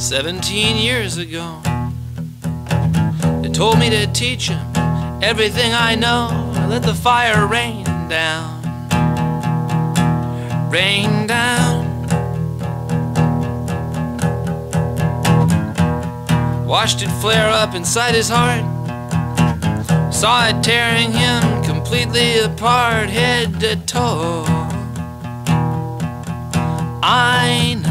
17 years ago. They told me to teach him everything I know. I let the fire rain down, rain down. Watched it flare up inside his heart, saw it tearing him completely apart, head to toe. I know.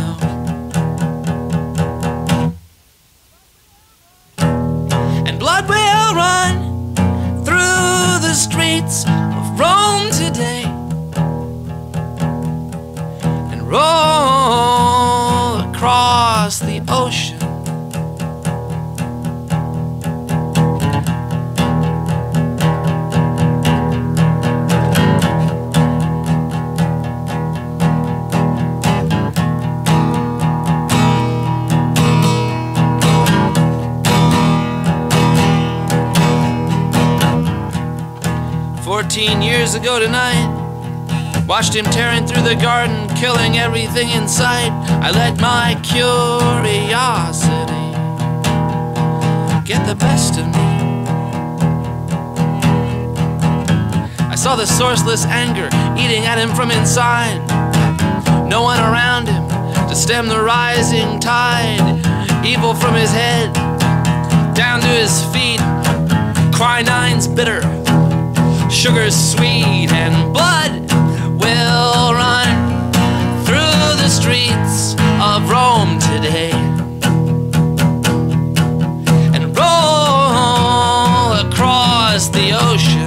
And blood will run through the streets of Rome today, and roll across the ocean. 14 years ago tonight, watched him tearing through the garden, killing everything in sight. I let my curiosity get the best of me. I saw the sourceless anger eating at him from inside. No one around him to stem the rising tide. Evil from his head down to his feet. Quinine's bitter, sugar's sweet, and blood will run through the streets of Rome today, and roll across the ocean.